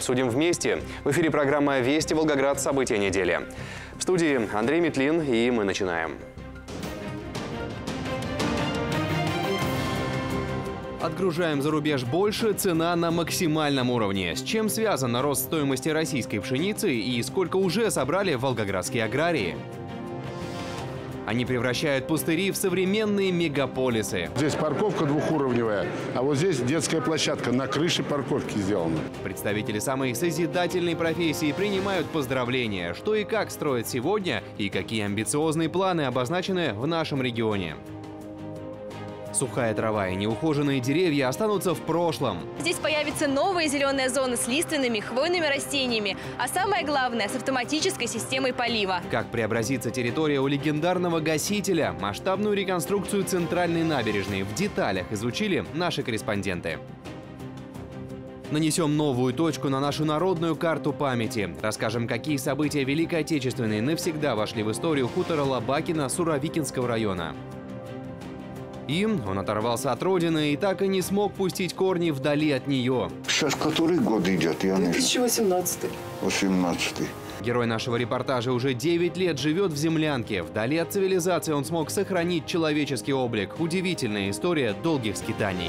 обсудим вместе. В эфире программа «Вести Волгоград. События недели». В студии Андрей Метлин, и мы начинаем. Отгружаем за рубеж больше, цена на максимальном уровне. С чем связан рост стоимости российской пшеницы и сколько уже собрали волгоградские аграрии? Они превращают пустыри в современные мегаполисы. Здесь парковка двухуровневая, а вот здесь детская площадка на крыше парковки сделана. Представители самой созидательной профессии принимают поздравления. Что и как строят сегодня и какие амбициозные планы обозначены в нашем регионе. Сухая трава и неухоженные деревья останутся в прошлом. Здесь появится новая зеленая зона с лиственными, хвойными растениями, а самое главное – с автоматической системой полива. Как преобразится территория у легендарного гасителя, масштабную реконструкцию центральной набережной в деталях изучили наши корреспонденты. Нанесем новую точку на нашу народную карту памяти. Расскажем, какие события Великой Отечественной навсегда вошли в историю хутора Лобакина Суровикинского района. Он оторвался от родины и так и не смог пустить корни вдали от нее. Сейчас который год идет? 2018. 18-й. Герой нашего репортажа уже 9 лет живет в землянке. Вдали от цивилизации он смог сохранить человеческий облик. Удивительная история долгих скитаний.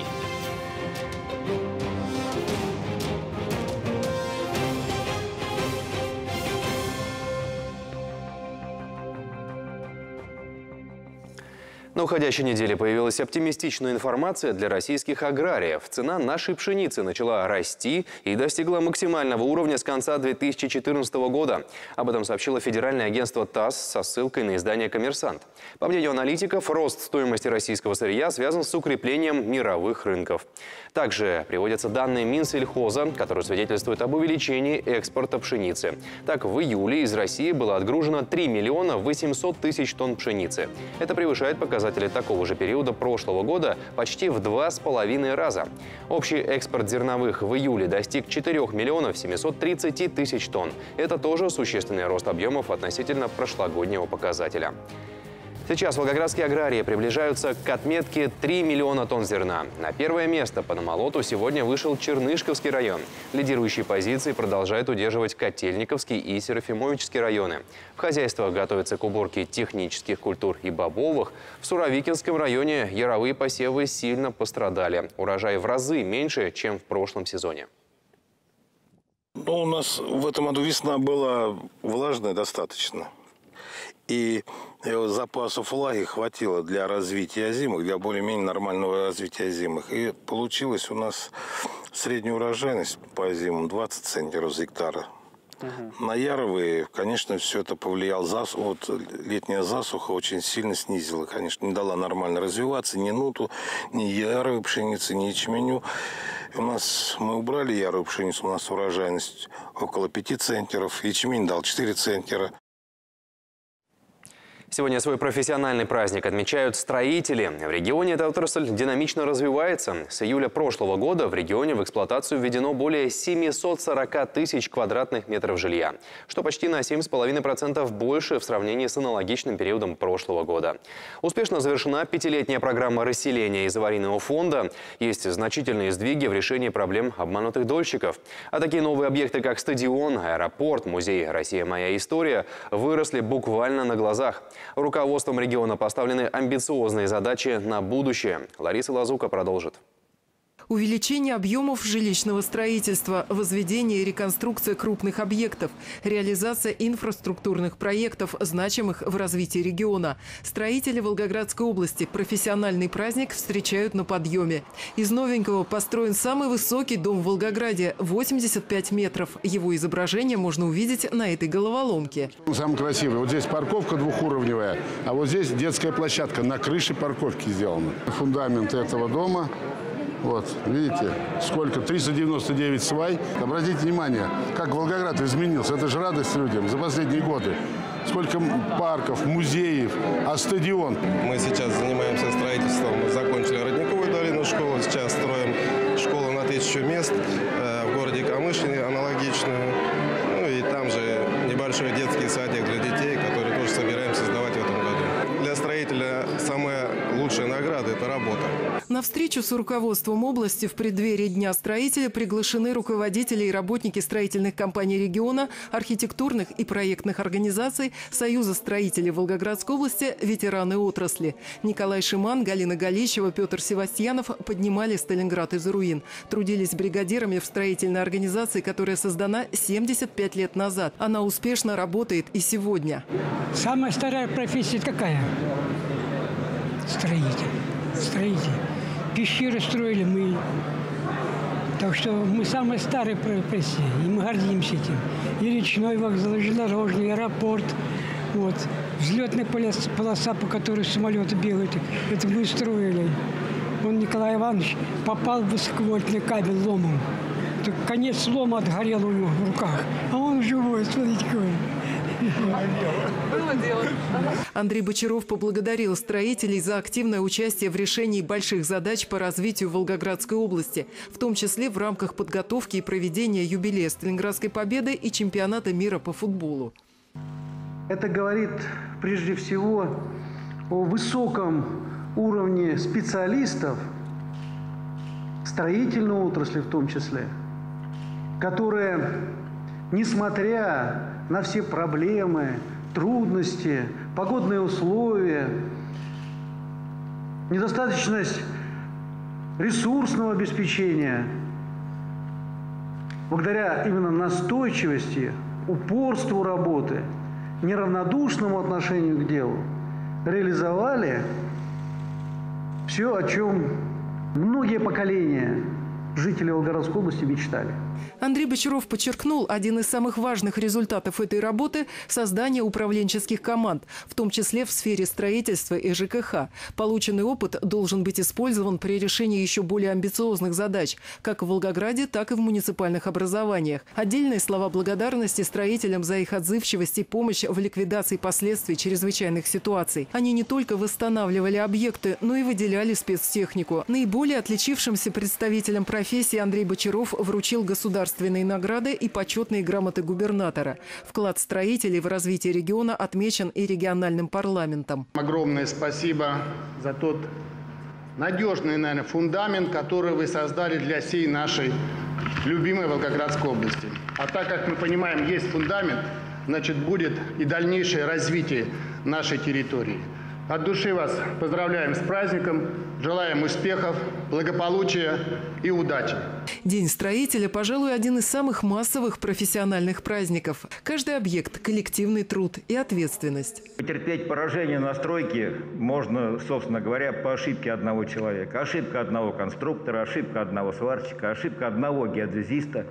На уходящей неделе появилась оптимистичная информация для российских аграриев. Цена нашей пшеницы начала расти и достигла максимального уровня с конца 2014 года. Об этом сообщило федеральное агентство ТАСС со ссылкой на издание «Коммерсант». По мнению аналитиков, рост стоимости российского сырья связан с укреплением мировых рынков. Также приводятся данные Минсельхоза, которые свидетельствуют об увеличении экспорта пшеницы. Так, в июле из России было отгружено 3 миллиона 800 тысяч тонн пшеницы. Это превышает показатели такого же периода прошлого года почти в 2,5 раза. Общий экспорт зерновых в июле достиг 4 миллионов 730 тысяч тонн. Это тоже существенный рост объемов относительно прошлогоднего показателя. Сейчас волгоградские аграрии приближаются к отметке 3 миллиона тонн зерна. На первое место по намолоту сегодня вышел Чернышковский район. Лидирующие позиции продолжают удерживать Котельниковский и Серафимовичский районы. В хозяйствах готовятся к уборке технических культур и бобовых. В Суровикинском районе яровые посевы сильно пострадали. Урожай в разы меньше, чем в прошлом сезоне. У нас в этом году весна была влажная достаточно. И запасов влаги хватило для развития озимых, для более-менее нормального развития озимых. И получилась у нас средняя урожайность по озимым 20 центнеров с гектара. На яровые, конечно, все это повлияло. Вот летняя засуха очень сильно снизила, конечно, не дала нормально развиваться ни нуту, ни яровой пшеницы, ни ячменю. Мы убрали яровую пшеницу, у нас урожайность около 5 центнеров, ячмень дал 4 центнера. Сегодня свой профессиональный праздник отмечают строители. В регионе эта отрасль динамично развивается. С июля прошлого года в регионе в эксплуатацию введено более 740 тысяч квадратных метров жилья, что почти на 7,5% больше в сравнении с аналогичным периодом прошлого года. Успешно завершена 5-летняя программа расселения из аварийного фонда. Есть значительные сдвиги в решении проблем обманутых дольщиков. А такие новые объекты, как стадион, аэропорт, музей «Россия. Моя история» выросли буквально на глазах. Руководством региона поставлены амбициозные задачи на будущее. Лариса Лазука продолжит. Увеличение объемов жилищного строительства, возведение и реконструкция крупных объектов, реализация инфраструктурных проектов, значимых в развитии региона. Строители Волгоградской области профессиональный праздник встречают на подъеме. Из новенького построен самый высокий дом в Волгограде – 85 метров. Его изображение можно увидеть на этой головоломке. Самый красивый. Вот здесь парковка двухуровневая, а вот здесь детская площадка на крыше парковки сделана. Фундамент этого дома. Вот, видите, сколько? 399 свай. Обратите внимание, как Волгоград изменился. Это же радость людям за последние годы. Сколько парков, музеев, а стадион. Мы сейчас занимаемся строительством, мы закончили Родниковую долину школу, сейчас строим школу на 1000 мест в городе Камышлине, аналогичную. Ну и там же небольшой детский садик для детей, который тоже собираемся создавать в этом году. Для строителя самая лучшая награда – это работа. На встречу с руководством области в преддверии Дня строителя приглашены руководители и работники строительных компаний региона, архитектурных и проектных организаций, Союза строителей Волгоградской области, ветераны отрасли. Николай Шиман, Галина Галищева, Петр Севастьянов поднимали Сталинград из руин. Трудились бригадирами в строительной организации, которая создана 75 лет назад. Она успешно работает и сегодня. Самая старая профессия какая? Строитель. Пещеры строили мы. Так что мы самая старая профессия, и мы гордимся этим. И речной вокзал, и железнодорожный, аэропорт. Вот. Взлетная полоса, по которой самолеты бегают, это мы строили. Он, Николай Иванович, попал в высоковольтный кабель ломом. Так конец лома отгорел у него в руках. А он живой, смотрите какой. Андрей Бочаров поблагодарил строителей за активное участие в решении больших задач по развитию Волгоградской области, в том числе в рамках подготовки и проведения юбилея Сталинградской победы и чемпионата мира по футболу. Это говорит прежде всего о высоком уровне специалистов, строительной отрасли в том числе, которые, несмотря на все проблемы, трудности, погодные условия, недостаточность ресурсного обеспечения, благодаря именно настойчивости, упорству работы, неравнодушному отношению к делу, реализовали все, о чем многие поколения жителей Волгоградской области мечтали. Андрей Бочаров подчеркнул, один из самых важных результатов этой работы – создание управленческих команд, в том числе в сфере строительства и ЖКХ. Полученный опыт должен быть использован при решении еще более амбициозных задач, как в Волгограде, так и в муниципальных образованиях. Отдельные слова благодарности строителям за их отзывчивость и помощь в ликвидации последствий чрезвычайных ситуаций. Они не только восстанавливали объекты, но и выделяли спецтехнику. Наиболее отличившимся представителям профессии Андрей Бочаров вручил государственные награды и почетные грамоты губернатора. Вклад строителей в развитие региона отмечен и региональным парламентом. Огромное спасибо за тот надежный, наверное, фундамент, который вы создали для всей нашей любимой Волгоградской области. А так как мы понимаем, есть фундамент, значит, будет и дальнейшее развитие нашей территории. От души вас поздравляем с праздником, желаем успехов, благополучия и удачи. День строителя, пожалуй, один из самых массовых профессиональных праздников. Каждый объект – коллективный труд и ответственность. Потерпеть поражение на стройке можно, собственно говоря, по ошибке одного человека. Ошибка одного конструктора, ошибка одного сварщика, ошибка одного геодезиста.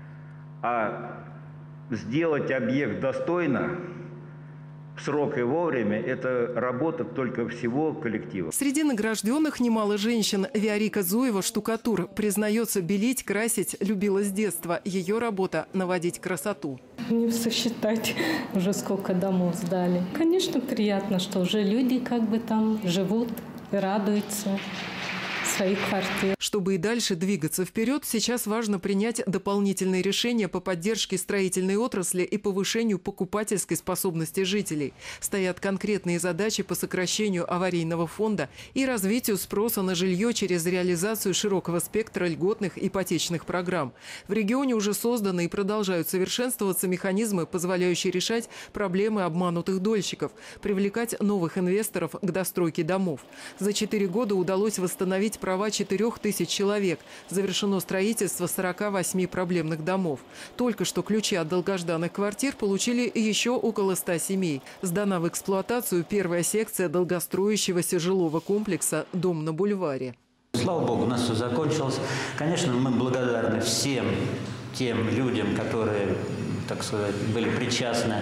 А сделать объект достойно, в срок и вовремя – это работа только всего коллектива. Среди награжденных немало женщин. Виорика Зуева, штукатур, признается, белить, красить любила с детства. Ее работа – наводить красоту. Не сосчитать уже сколько домов сдали. Конечно, приятно, что уже люди как бы там живут и радуются своей квартире. Чтобы и дальше двигаться вперед, сейчас важно принять дополнительные решения по поддержке строительной отрасли и повышению покупательской способности жителей. Стоят конкретные задачи по сокращению аварийного фонда и развитию спроса на жилье через реализацию широкого спектра льготных ипотечных программ. В регионе уже созданы и продолжают совершенствоваться механизмы, позволяющие решать проблемы обманутых дольщиков, привлекать новых инвесторов к достройке домов. За 4 года удалось восстановить права 4000 человек. Завершено строительство 48 проблемных домов. Только что ключи от долгожданных квартир получили еще около 100 семей. Сдана в эксплуатацию первая секция долгостроящегося жилого комплекса «Дом на бульваре». Слава Богу, у нас все закончилось. Конечно, мы благодарны всем тем людям, которые, так сказать, были причастны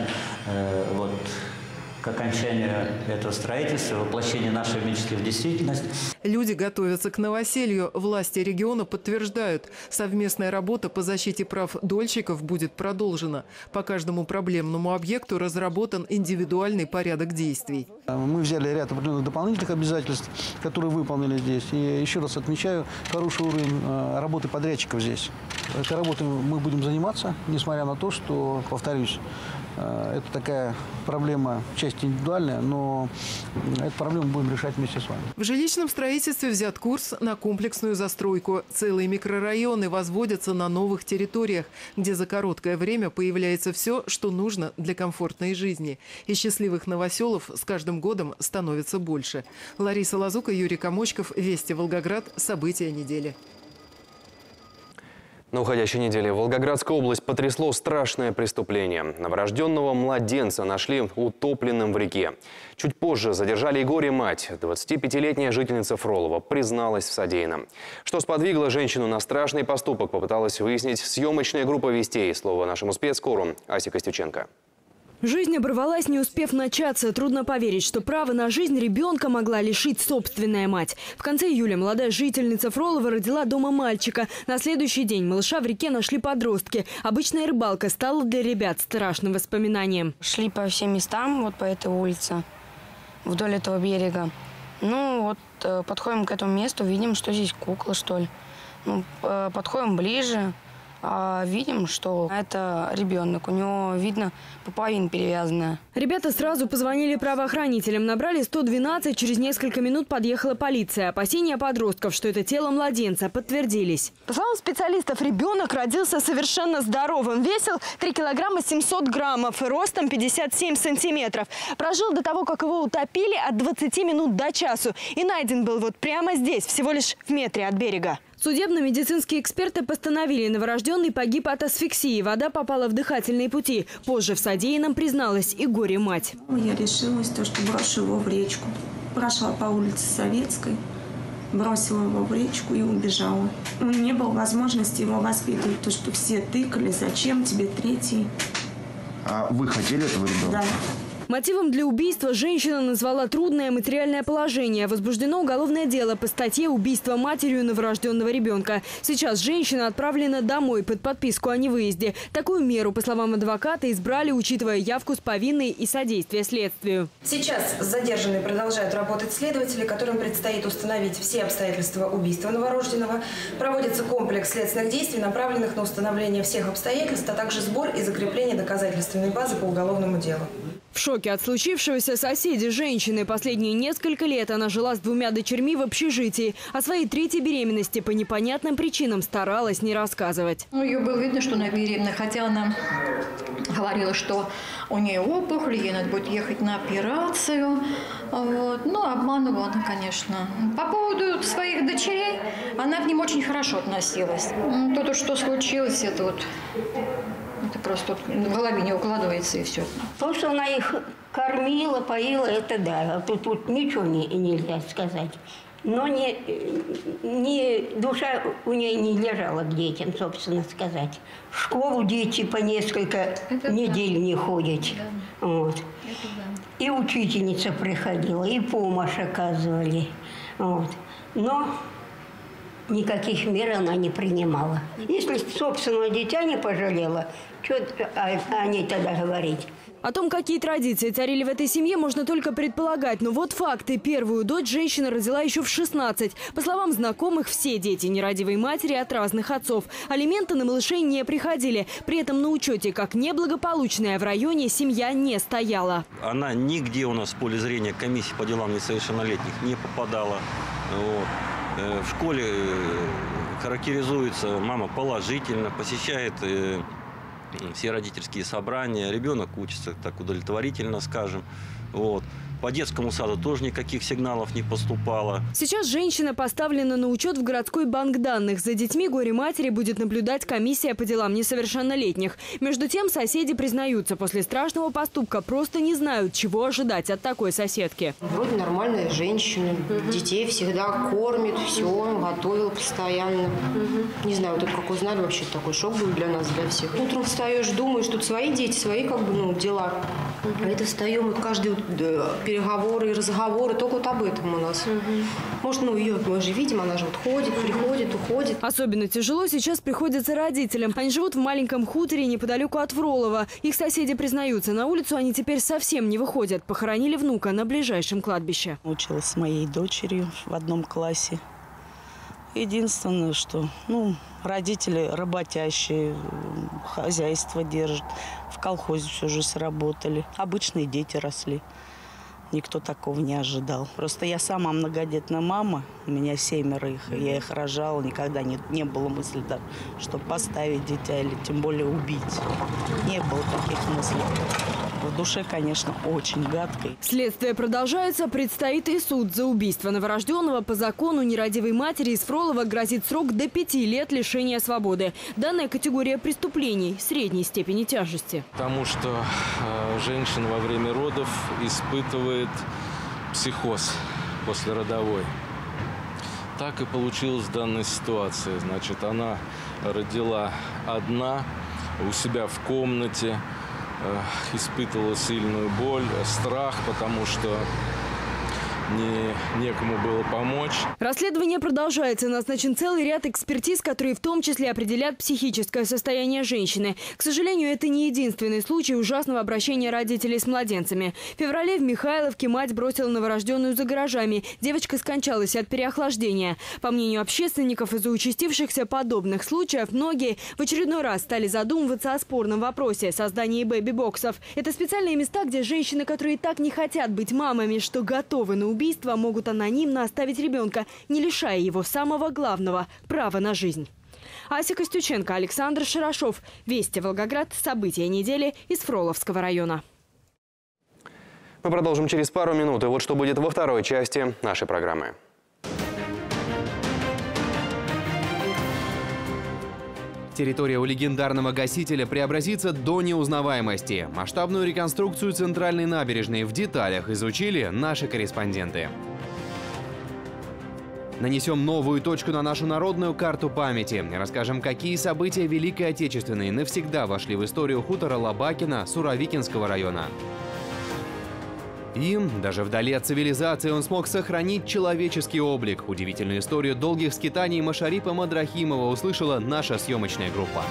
к окончанию этого строительства, воплощению нашей мечты в действительность. Люди готовятся к новоселью. Власти региона подтверждают, совместная работа по защите прав дольщиков будет продолжена. По каждому проблемному объекту разработан индивидуальный порядок действий. Мы взяли ряд определенных дополнительных обязательств, которые выполнили здесь. И еще раз отмечаю хороший уровень работы подрядчиков здесь. Этой работой мы будем заниматься, несмотря на то, что, повторюсь, это такая проблема, часть части индивидуальная, но эту проблему будем решать вместе с вами. В жилищном строительстве взят курс на комплексную застройку. Целые микрорайоны возводятся на новых территориях, где за короткое время появляется все, что нужно для комфортной жизни. И счастливых новоселов с каждым годом становится больше. Лариса Лазука, Юрий Комочков, Вести Волгоград. События недели. На уходящей неделе Волгоградская область потрясло страшное преступление. Новорожденного младенца нашли утопленным в реке. Чуть позже задержали и горе-мать. 25-летняя жительница Фролова призналась в содеянном. Что сподвигло женщину на страшный поступок, попыталась выяснить съемочная группа «Вестей». Слово нашему спецкору Асе Костюченко. Жизнь оборвалась, не успев начаться. Трудно поверить, что право на жизнь ребенка могла лишить собственная мать. В конце июля молодая жительница Фролова родила дома мальчика. На следующий день малыша в реке нашли подростки. Обычная рыбалка стала для ребят страшным воспоминанием. Шли по всем местам, вот по этой улице, вдоль этого берега. Ну вот подходим к этому месту, видим, что здесь кукла, что ли. Ну, подходим ближе. Видим, что это ребенок. У него, видно, пуповина перевязанная. Ребята сразу позвонили правоохранителям. Набрали 112. Через несколько минут подъехала полиция. Опасения подростков, что это тело младенца, подтвердились. По словам специалистов, ребенок родился совершенно здоровым. Весил 3 килограмма 700 граммов. Ростом 57 сантиметров. Прожил до того, как его утопили, от 20 минут до часу. И найден был вот прямо здесь, всего лишь в метре от берега. Судебно-медицинские эксперты постановили, новорожденный погиб от асфиксии. Вода попала в дыхательные пути. Позже в содеянном призналась и горе-мать. Я решилась, что брошу его в речку. Прошла по улице Советской, бросила его в речку и убежала. Не было возможности его воспитывать, то что все тыкали, зачем тебе третий. А вы хотели этого ребенка? Да. Мотивом для убийства женщина назвала трудное материальное положение. Возбуждено уголовное дело по статье «Убийство матерью новорожденного ребенка». Сейчас женщина отправлена домой под подписку о невыезде. Такую меру, по словам адвоката, избрали, учитывая явку с повинной и содействие следствию. Сейчас с задержанной продолжают работать следователи, которым предстоит установить все обстоятельства убийства новорожденного. Проводится комплекс следственных действий, направленных на установление всех обстоятельств, а также сбор и закрепление доказательственной базы по уголовному делу. В шоке от случившегося соседи женщины. Последние несколько лет она жила с 2 дочерьми в общежитии. О своей 3-й беременности по непонятным причинам старалась не рассказывать. Ее было видно, что она беременна, хотя она говорила, что у нее опухоль, ей надо будет ехать на операцию. Вот. Ну, обманывала она, конечно. По поводу своих дочерей, она к ним очень хорошо относилась. То, что случилось, это вот... Это просто в голове не укладывается и все. То, что она их кормила, поила, это да. Тут ничего нельзя сказать. Но душа у нее не лежала к детям, собственно сказать. В школу дети по несколько недель не ходят. Да. Вот. И учительница приходила, и помощь оказывали. Вот. Но никаких мер она не принимала. Если собственного дитя не пожалела, что о ней тогда говорить? О том, какие традиции царили в этой семье, можно только предполагать. Но вот факты. Первую дочь женщина родила еще в 16. По словам знакомых, все дети нерадивой матери от разных отцов. Алименты на малышей не приходили. При этом на учете как неблагополучная в районе семья не стояла. Она нигде у нас в поле зрения комиссии по делам несовершеннолетних не попадала. Вот. В школе характеризуется мама положительно, посещает все родительские собрания, ребенок учится так удовлетворительно, скажем. Вот. По детскому саду тоже никаких сигналов не поступало. Сейчас женщина поставлена на учет в городской банк данных. За детьми горе-матери будет наблюдать комиссия по делам несовершеннолетних. Между тем соседи признаются, после страшного поступка просто не знают, чего ожидать от такой соседки. Вроде нормальная женщина, детей всегда кормит, все, готовила постоянно. Не знаю, вот это как узнали, вообще такой шок был для нас, для всех. Утром встаешь, думаешь, тут свои дети, свои дела. А это встаем, вот каждый переговоры и разговоры, только вот об этом у нас. Может, ее мы же видим, она же вот ходит, приходит, уходит. Особенно тяжело сейчас приходится родителям. Они живут в маленьком хуторе неподалеку от Фролова. Их соседи признаются, на улицу они теперь совсем не выходят. Похоронили внука на ближайшем кладбище. Училась с моей дочерью в одном классе. Единственное, что родители работящие, хозяйство держат. В колхозе всю жизнь работали. Обычные дети росли. Никто такого не ожидал. Просто я сама многодетная мама. У меня 7 их. Я их рожала. Никогда не было мысли, чтобы поставить дитя или тем более убить. Не было таких мыслей. В душе, конечно, очень гадкой. Следствие продолжается. Предстоит и суд. За убийство новорожденного по закону нерадивой матери из Фролова грозит срок до 5 лет лишения свободы. Данная категория преступлений средней степени тяжести. Потому что женщина во время родов испытывает психоз послеродовой. Так и получилось в данной ситуации. Значит, она родила одна у себя в комнате, испытывала сильную боль, страх, потому что некому было помочь. Расследование продолжается. Назначен целый ряд экспертиз, которые в том числе определят психическое состояние женщины. К сожалению, это не единственный случай ужасного обращения родителей с младенцами. В феврале в Михайловке мать бросила новорожденную за гаражами. Девочка скончалась от переохлаждения. По мнению общественников, из-за участившихся подобных случаев многие в очередной раз стали задумываться о спорном вопросе создания бэби-боксов. Это специальные места, где женщины, которые так не хотят быть мамами, что готовы на убийство, могут анонимно оставить ребенка, не лишая его самого главного – права на жизнь. Ася Костюченко, Александр Шарашов. Вести Волгоград. События недели из Фроловского района. Мы продолжим через пару минут. И вот что будет во второй части нашей программы. Территория у легендарного гасителя преобразится до неузнаваемости. Масштабную реконструкцию центральной набережной в деталях изучили наши корреспонденты. Нанесем новую точку на нашу народную карту памяти. Расскажем, какие события Великой Отечественной навсегда вошли в историю хутора Лобакина Суровикинского района. И даже вдали от цивилизации он смог сохранить человеческий облик. Удивительную историю долгих скитаний Машарипа Мадрахимова услышала наша съемочная группа.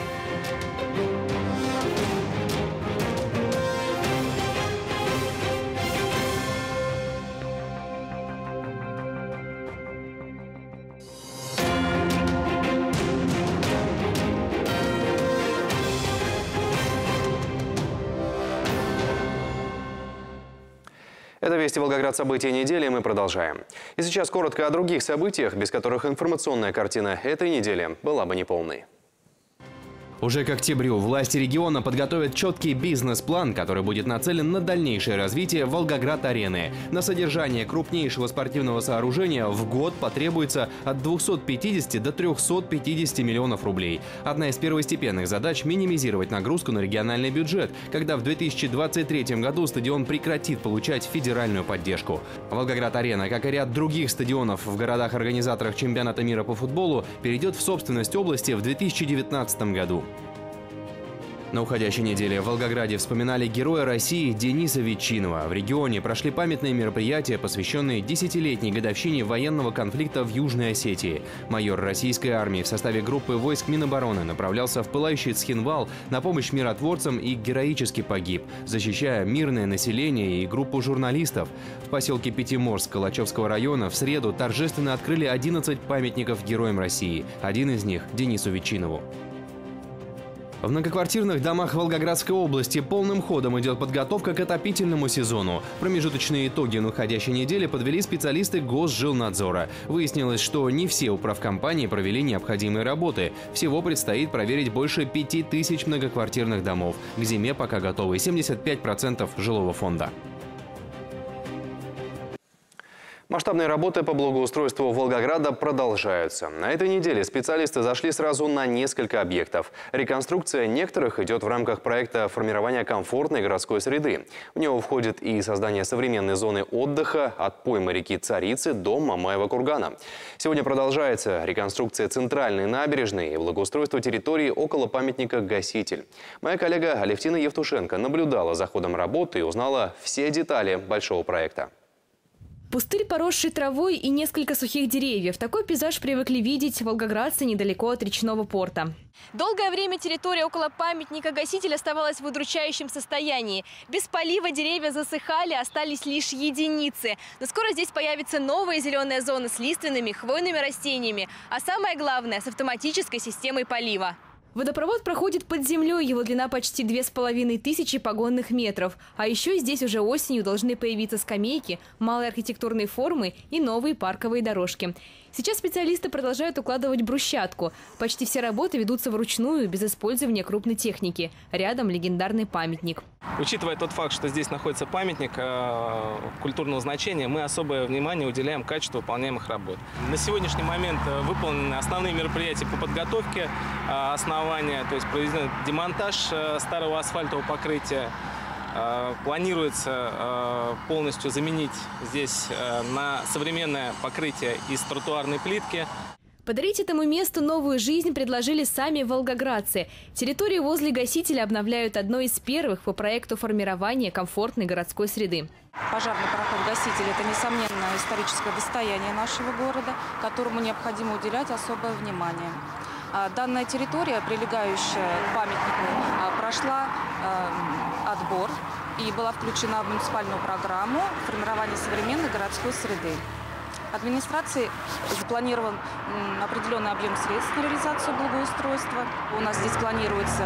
Это «Вести Волгоград. События недели». Мы продолжаем. И сейчас коротко о других событиях, без которых информационная картина этой недели была бы неполной. Уже к октябрю власти региона подготовят четкий бизнес-план, который будет нацелен на дальнейшее развитие Волгоград-арены. На содержание крупнейшего спортивного сооружения в год потребуется от 250 до 350 миллионов рублей. Одна из первостепенных задач – минимизировать нагрузку на региональный бюджет, когда в 2023 году стадион прекратит получать федеральную поддержку. Волгоград-арена, как и ряд других стадионов в городах-организаторах чемпионата мира по футболу, перейдет в собственность области в 2019 году. На уходящей неделе в Волгограде вспоминали героя России Дениса Ветчинова. В регионе прошли памятные мероприятия, посвященные 10-летней годовщине военного конфликта в Южной Осетии. Майор российской армии в составе группы войск Минобороны направлялся в пылающий Цхинвал на помощь миротворцам и героически погиб, защищая мирное население и группу журналистов. В поселке Пятиморск Калачевского района в среду торжественно открыли 11 памятников героям России. Один из них – Денису Ветчинову. В многоквартирных домах Волгоградской области полным ходом идет подготовка к отопительному сезону. Промежуточные итоги на уходящей неделе подвели специалисты Госжилнадзора. Выяснилось, что не все управкомпании провели необходимые работы. Всего предстоит проверить больше 5000 многоквартирных домов. К зиме пока готовы 75% жилого фонда. Масштабные работы по благоустройству Волгограда продолжаются. На этой неделе специалисты зашли сразу на несколько объектов. Реконструкция некоторых идет в рамках проекта формирования комфортной городской среды. В него входит и создание современной зоны отдыха от поймы реки Царицы до Мамаева кургана. Сегодня продолжается реконструкция центральной набережной и благоустройство территории около памятника «Гаситель». Моя коллега Алевтина Евтушенко наблюдала за ходом работы и узнала все детали большого проекта. Пустырь, поросший травой, и несколько сухих деревьев. Такой пейзаж привыкли видеть волгоградцы недалеко от речного порта. Долгое время территория около памятника гасителя оставалась в удручающем состоянии. Без полива деревья засыхали, остались лишь единицы. Но скоро здесь появится новая зеленая зона с лиственными, хвойными растениями. А самое главное – с автоматической системой полива. Водопровод проходит под землей, его длина почти 2500 погонных метров. А еще здесь уже осенью должны появиться скамейки, малые архитектурные формы и новые парковые дорожки. Сейчас специалисты продолжают укладывать брусчатку. Почти все работы ведутся вручную, без использования крупной техники. Рядом легендарный памятник. Учитывая тот факт, что здесь находится памятник культурного значения, мы особое внимание уделяем качеству выполняемых работ. На сегодняшний момент выполнены основные мероприятия по подготовке основания, то есть проведен демонтаж старого асфальтового покрытия. Планируется полностью заменить здесь на современное покрытие из тротуарной плитки. Подарить этому месту новую жизнь предложили сами волгоградцы. Территорию возле гасителя обновляют одной из первых по проекту формирования комфортной городской среды. Пожарный пароход «Гаситель» – это, несомненно, историческое достояние нашего города, которому необходимо уделять особое внимание. Данная территория, прилегающая к памятнику, прошла отбор и была включена в муниципальную программу формирования современной городской среды. Администрацией запланирован определенный объем средств на реализацию благоустройства. У нас здесь планируется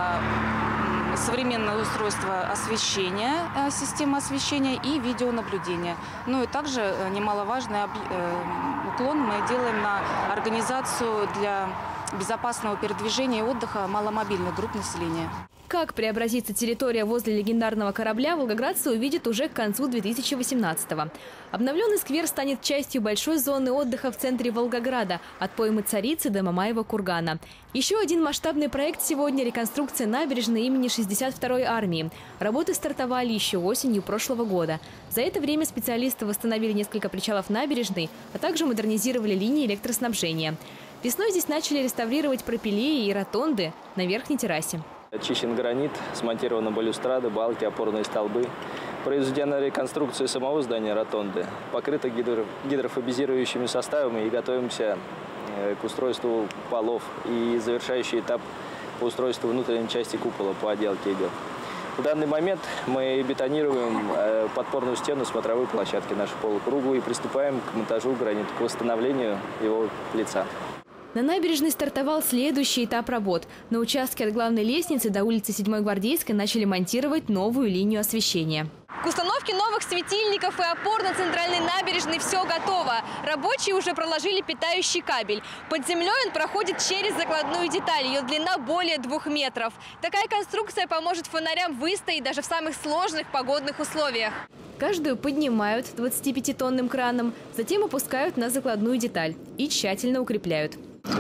современное устройство освещения, система освещения и видеонаблюдения. Ну и также немаловажный уклон мы делаем на организацию для безопасного передвижения и отдыха маломобильных групп населения. Как преобразится территория возле легендарного корабля, волгоградцы увидят уже к концу 2018-го. Обновленный сквер станет частью большой зоны отдыха в центре Волгограда, от поймы Царицы до Мамаева кургана. Еще один масштабный проект сегодня – реконструкция набережной имени 62-й армии. Работы стартовали еще осенью прошлого года. За это время специалисты восстановили несколько причалов набережной, а также модернизировали линии электроснабжения. Весной здесь начали реставрировать пропилеи и ротонды на верхней террасе. Очищен гранит, смонтированы балюстрады, балки, опорные столбы. Произведена реконструкция самого здания ротонды. Покрыто гидрофобизирующими составами и готовимся к устройству полов. И завершающий этап по устройству внутренней части купола по отделке идет. В данный момент мы бетонируем подпорную стену смотровой площадки нашу полукруглую и приступаем к монтажу гранита, к восстановлению его лица. На набережной стартовал следующий этап работ. На участке от главной лестницы до улицы 7-й Гвардейской начали монтировать новую линию освещения. К установке новых светильников и опор на центральной набережной все готово. Рабочие уже проложили питающий кабель. Под землей он проходит через закладную деталь. Ее длина более 2 метров. Такая конструкция поможет фонарям выстоять даже в самых сложных погодных условиях. Каждую поднимают 25-тонным краном, затем опускают на закладную деталь и тщательно укрепляют.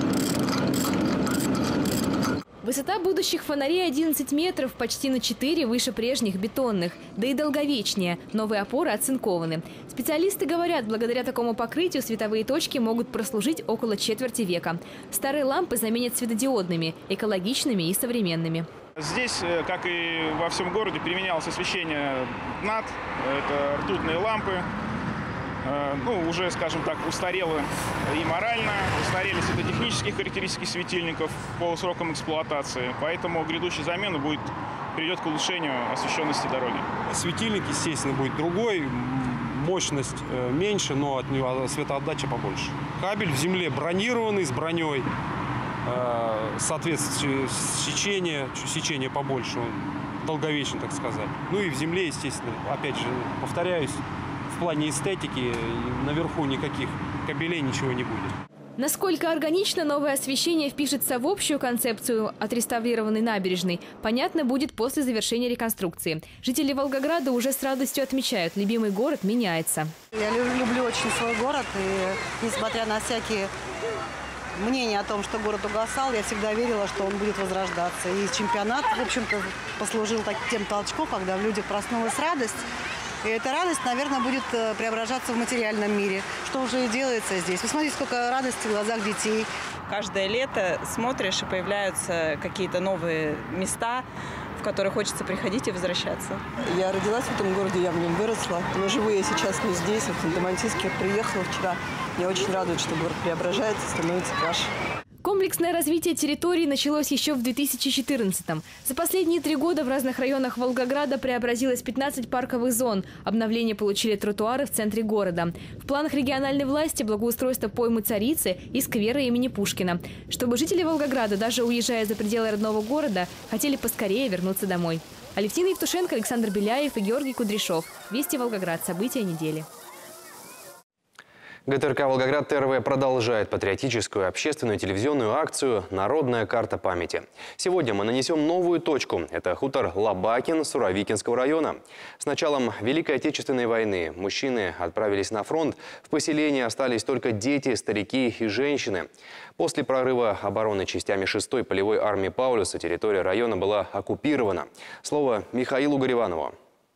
Высота будущих фонарей 11 метров, почти на 4 выше прежних бетонных, да и долговечнее. Новые опоры оцинкованы. Специалисты говорят, благодаря такому покрытию световые точки могут прослужить около четверти века. Старые лампы заменят светодиодными, экологичными и современными. Здесь, как и во всем городе, применялось освещение НАТ, это ртутные лампы. Уже, скажем так, устарело и морально, устарели светотехнические характеристики светильников по срокам эксплуатации. Поэтому грядущая замена приведет к улучшению освещенности дороги. Светильник, естественно, будет другой, мощность меньше, но от него светоотдача побольше. Кабель в земле бронированный, с броней, соответственно, сечение побольше, долговечен, так сказать. Ну и в земле, естественно, опять же, повторяюсь, в плане эстетики наверху никаких кабелей, ничего не будет. Насколько органично новое освещение впишется в общую концепцию отреставрированной набережной, понятно будет после завершения реконструкции. Жители Волгограда уже с радостью отмечают, любимый город меняется. Я люблю очень свой город, и несмотря на всякие мнения о том, что город угасал, я всегда верила, что он будет возрождаться. И чемпионат, в общем-то, послужил тем толчком, когда в людях проснулась радость. И эта радость, наверное, будет преображаться в материальном мире, что уже и делается здесь. Вы смотрите, сколько радости в глазах детей. Каждое лето смотришь, и появляются какие-то новые места, в который хочется приходить и возвращаться. Я родилась в этом городе, я в нем выросла. Но живу я сейчас не здесь, в Ханты-Мансийске. Приехала вчера. Меня очень радует, что город преображается, становится краше. Комплексное развитие территории началось еще в 2014-м. За последние 3 года в разных районах Волгограда преобразилось 15 парковых зон. Обновление получили тротуары в центре города. В планах региональной власти благоустройство поймы Царицы и сквера имени Пушкина. Чтобы жители Волгограда, даже уезжая за пределы родного города, хотели поскорее вернуться домой. Алевтина Евтушенко, Александр Беляев и Георгий Кудряшов. Вести Волгоград. События недели. ГТРК «Волгоград ТРВ» продолжает патриотическую общественную телевизионную акцию «Народная карта памяти». Сегодня мы нанесем новую точку. Это хутор Лобакин Суровикинского района. С началом Великой Отечественной войны мужчины отправились на фронт. В поселении остались только дети, старики и женщины. После прорыва обороны частями 6-й полевой армии Паулюса территория района была оккупирована. Слово Михаилу Гореванову.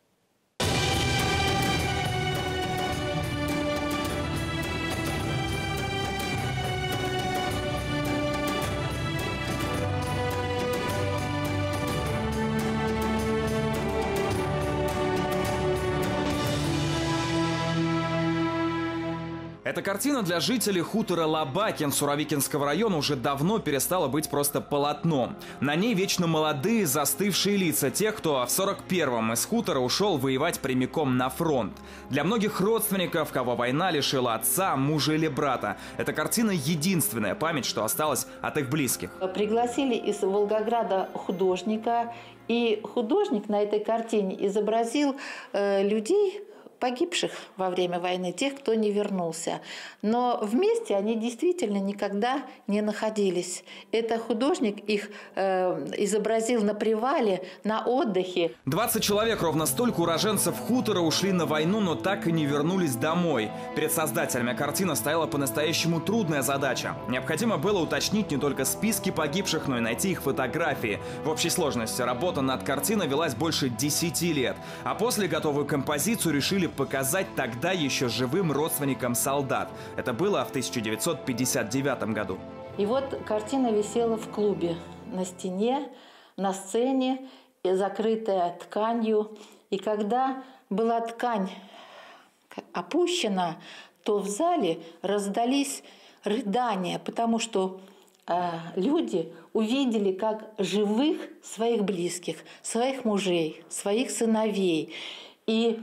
Эта картина для жителей хутора Лобакин Суровикинского района уже давно перестала быть просто полотном. На ней вечно молодые застывшие лица тех, кто в 41-м из хутора ушел воевать прямиком на фронт. Для многих родственников, кого война лишила отца, мужа или брата, эта картина — единственная память, что осталась от их близких. Пригласили из Волгограда художника, и художник на этой картине изобразил людей, погибших во время войны, тех, кто не вернулся. Но вместе они действительно никогда не находились. Это художник их изобразил на привале, на отдыхе. 20 человек, ровно столько уроженцев хутора, ушли на войну, но так и не вернулись домой. Перед создателями картины стояла по-настоящему трудная задача. Необходимо было уточнить не только списки погибших, но и найти их фотографии. В общей сложности работа над картиной велась больше 10 лет. А после готовую композицию решили показать тогда еще живым родственникам солдат. Это было в 1959 году. И вот картина висела в клубе на стене, на сцене, закрытая тканью. И когда была ткань опущена, то в зале раздались рыдания, потому что люди увидели как живых своих близких, своих мужей, своих сыновей. И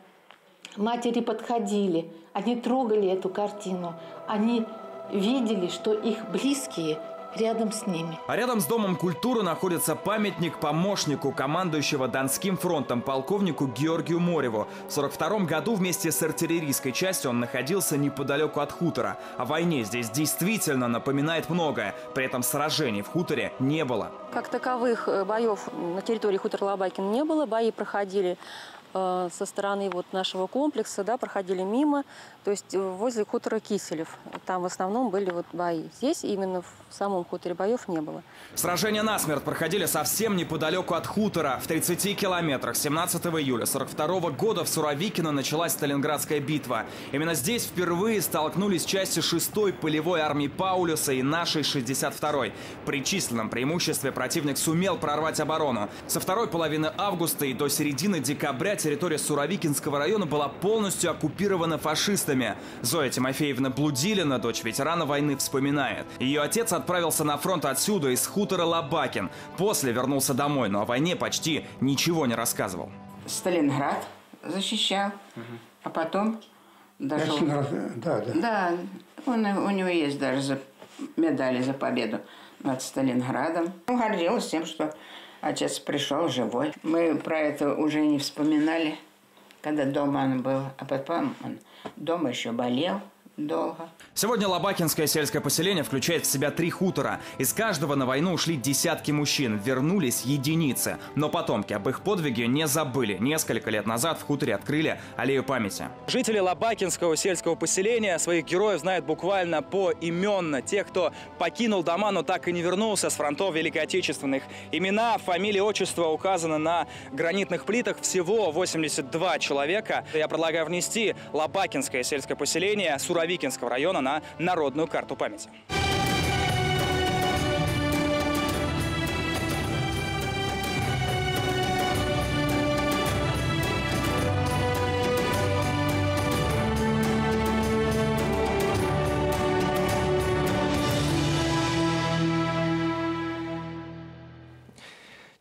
матери подходили, они трогали эту картину, они видели, что их близкие рядом с ними. А рядом с Домом культуры находится памятник помощнику командующего Донским фронтом полковнику Георгию Мореву. В 1942 году вместе с артиллерийской частью он находился неподалеку от хутора. О войне здесь действительно напоминает многое. При этом сражений в хуторе не было. Как таковых боев на территории хутора Лобакин не было. Бои проходили со стороны нашего комплекса, проходили мимо, то есть возле хутора Киселев. Там в основном были бои. Здесь именно в самом хуторе боев не было. Сражения насмерть проходили совсем неподалеку от хутора. В 30 километрах 17 июля 1942 года в Суровикино началась Сталинградская битва. Именно здесь впервые столкнулись части 6-й полевой армии Паулюса и нашей 62-й. При численном преимуществе противник сумел прорвать оборону. Со второй половины августа и до середины декабря территория Суровикинского района была полностью оккупирована фашистами. Зоя Тимофеевна Блудилина, дочь ветерана войны, вспоминает. Ее отец отправился на фронт отсюда, из хутора Лобакин. После вернулся домой, но о войне почти ничего не рассказывал. Сталинград защищал, а потом дошел... Да, у него есть даже медали за победу над Сталинградом. Он гордился тем, что отец пришел живой. Мы про это уже не вспоминали, когда дома он был. А потом он дома еще болел долго. Сегодня Лобакинское сельское поселение включает в себя 3 хутора. Из каждого на войну ушли десятки мужчин, вернулись единицы. Но потомки об их подвиге не забыли. Несколько лет назад в хуторе открыли аллею памяти. Жители Лобакинского сельского поселения своих героев знают буквально поименно. Тех, кто покинул дома, но так и не вернулся с фронтов Великой Отечественных. Имена, фамилии, отчества указаны на гранитных плитах. Всего 82 человека. Я предлагаю внести Лобакинское сельское поселение Суровикинского района на народную карту памяти.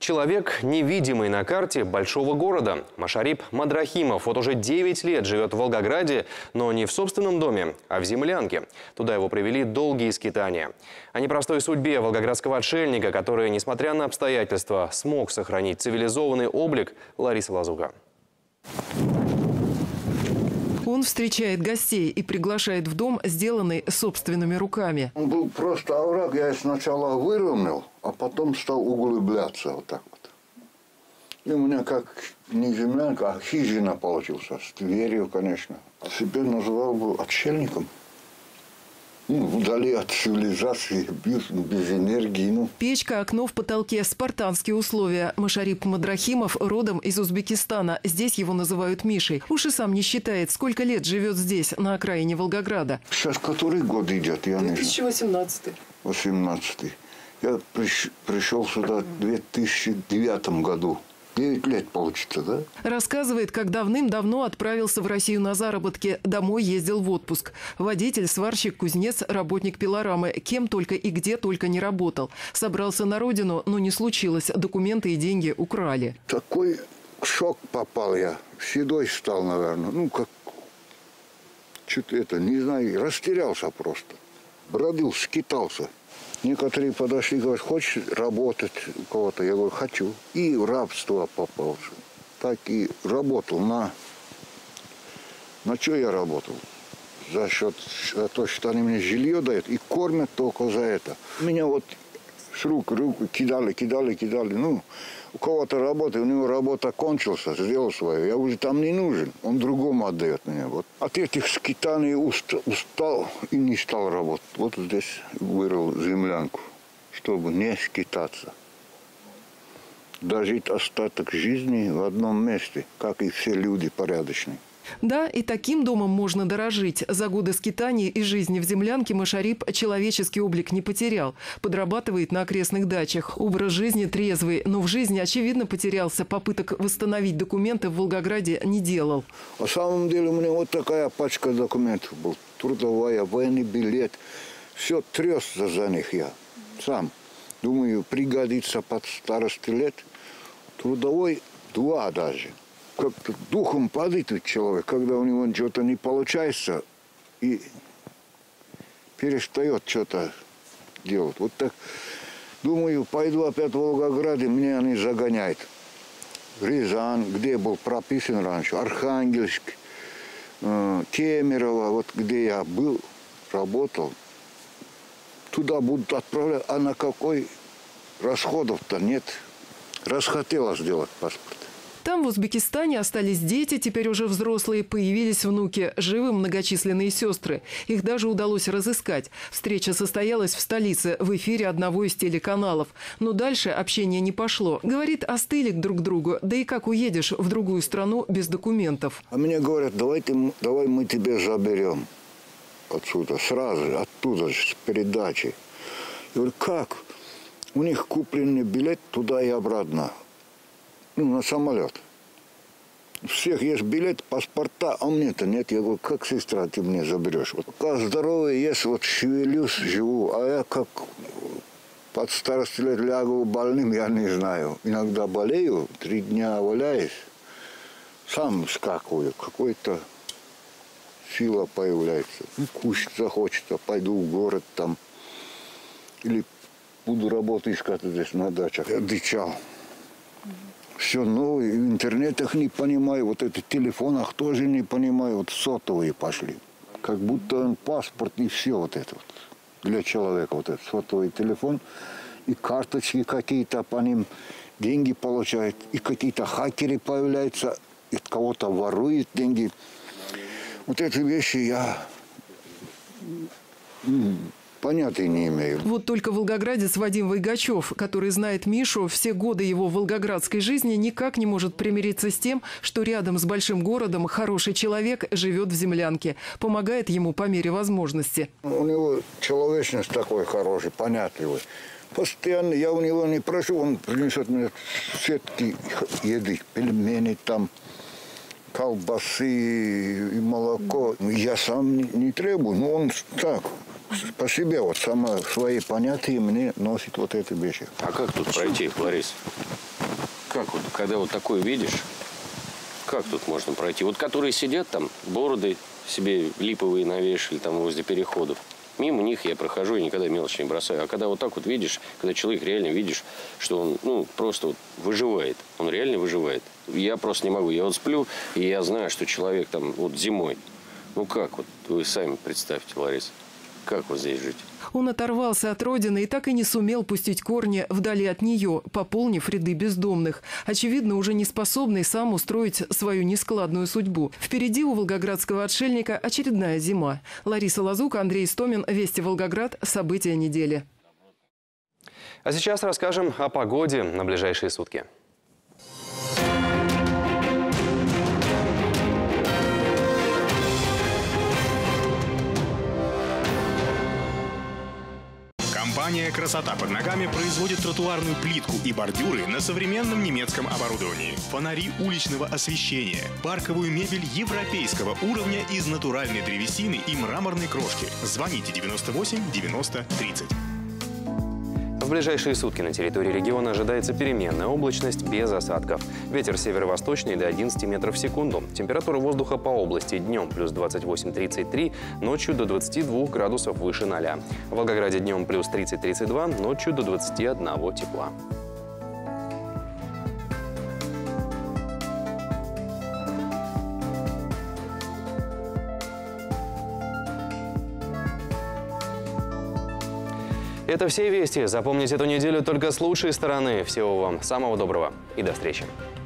Человек, невидимый на карте большого города. Машарип Мадрахимов вот уже 9 лет живет в Волгограде, но не в собственном доме, а в землянке. Туда его привели долгие скитания. О непростой судьбе волгоградского отшельника, который, несмотря на обстоятельства, смог сохранить цивилизованный облик, Лариса Лазуга. Он встречает гостей и приглашает в дом, сделанный собственными руками. Он был просто овраг, я сначала выровнял, а потом стал углубляться вот так вот. И у меня как не землянка, а хижина получился, с дверью, конечно. А себя называл бы отшельником. Вдали от цивилизации, без энергии. Печка, окно в потолке, спартанские условия. Машарип Мадрахимов родом из Узбекистана. Здесь его называют Мишей. Уж и сам не считает, сколько лет живет здесь, на окраине Волгограда. Сейчас который год идет, я не знаю. 2018. 18. Я пришел сюда в 2009 году. 9 лет получится, да? Рассказывает, как давным-давно отправился в Россию на заработки. Домой ездил в отпуск. Водитель, сварщик, кузнец, работник пилорамы. Кем только и где только не работал. Собрался на родину, но не случилось. Документы и деньги украли. Такой шок попал я. Седой стал, наверное. Как... Что-то это, не знаю, растерялся просто. Бродил, скитался. Некоторые подошли, говорят, хочешь работать у кого-то? Я говорю, хочу. И в рабство попался. Так и работал на что я работал? За счет того, что они мне жилье дают и кормят только за это. Меня вот с рук кидали. У кого-то работа, у него работа кончилась, сделал свою. Я уже там не нужен. Он другому отдает меня. Вот. От этих скитаний устал и не стал работать. Вот здесь вырыл землянку, чтобы не скитаться. Дожить остаток жизни в одном месте, как и все люди порядочные. Да, и таким домом можно дорожить. За годы скитаний и жизни в землянке Машарип человеческий облик не потерял. Подрабатывает на окрестных дачах. Образ жизни трезвый, но в жизни, очевидно, потерялся. Попыток восстановить документы в Волгограде не делал. На самом деле у меня вот такая пачка документов была. Трудовая, военный билет. Все трясся за них я сам. Думаю, пригодится под старости лет. Трудовой 2 даже. Как-то духом падает человек, когда у него что-то не получается и перестает что-то делать. Вот так, думаю, пойду опять в Волгоград, и меня они загоняют. Рязань, где был прописан раньше, Архангельск, Кемерово, вот где я был, работал. Туда будут отправлять, а на какой расходов-то нет. Расхотела сделать паспорт. Там, в Узбекистане, остались дети, теперь уже взрослые, появились внуки, живы многочисленные сестры. Их даже удалось разыскать. Встреча состоялась в столице, в эфире одного из телеканалов. Но дальше общение не пошло. Говорит, остыли друг к другу. Да и как уедешь в другую страну без документов? А мне говорят, давай мы тебя заберем отсюда, сразу, оттуда, с передачи. Я говорю, как? У них купленный билет туда и обратно. На самолет. У всех есть билет, паспорта, а у меня-то нет. Я говорю, как, сестра, ты мне заберешь? Вот, пока здоровый есть, вот шевелюсь, живу. А я как под старости лет лягу больным, я не знаю. Иногда болею, 3 дня валяюсь, сам скакиваю. Какой-то сила появляется. Кушать захочется, пойду в город там. Или буду работать искать здесь на дачах. Я дичал. Все новое, в интернетах не понимаю, вот это в телефонах тоже не понимаю, вот сотовые пошли. Как будто паспорт и все вот это вот для человека, вот этот сотовый телефон. И карточки какие-то по ним, деньги получают, и какие-то хакеры появляются, и кого-то воруют деньги. Вот эти вещи я... понятия не имею. Вот только волгоградец Вадим Вайгачев, который знает Мишу, все годы его волгоградской жизни никак не может примириться с тем, что рядом с большим городом хороший человек живет в землянке. Помогает ему по мере возможности. У него человечность такой хороший, понятливый. Постоянно я у него не прошу, он принесет мне сетки еды, пельмени там, колбасы и молоко. Я сам не требую, но он так... По себе, вот свои понятия мне носит вот эти вещи. А как тут пройти, Ларис? как вот, когда вот такое видишь, как тут можно пройти? Вот которые сидят там, бороды себе липовые навешали там возле переходов. Мимо них я прохожу и никогда мелочь не бросаю. А когда вот так вот видишь, когда человек реально видишь, что он, ну, просто вот выживает. Он реально выживает. Я просто не могу. Я вот сплю, и я знаю, что человек там вот зимой. Ну как вот, вы сами представьте, Лариса, как вот здесь жить? Он оторвался от родины и так и не сумел пустить корни вдали от нее, пополнив ряды бездомных. Очевидно, уже не способный сам устроить свою нескладную судьбу. Впереди у волгоградского отшельника очередная зима. Лариса Лазук, Андрей Истомин, Вести Волгоград. События недели. А сейчас расскажем о погоде на ближайшие сутки. Компания «Красота под ногами» производит тротуарную плитку и бордюры на современном немецком оборудовании, фонари уличного освещения, парковую мебель европейского уровня из натуральной древесины и мраморной крошки. Звоните 98 90 30. В ближайшие сутки на территории региона ожидается переменная облачность без осадков. Ветер северо-восточный до 11 метров в секунду. Температура воздуха по области днем плюс 28-33, ночью до 22 градусов выше 0. В Волгограде днем плюс 30-32, ночью до 21 тепла. Это все вести. Запомните эту неделю только с лучшей стороны. Всего вам самого доброго и до встречи.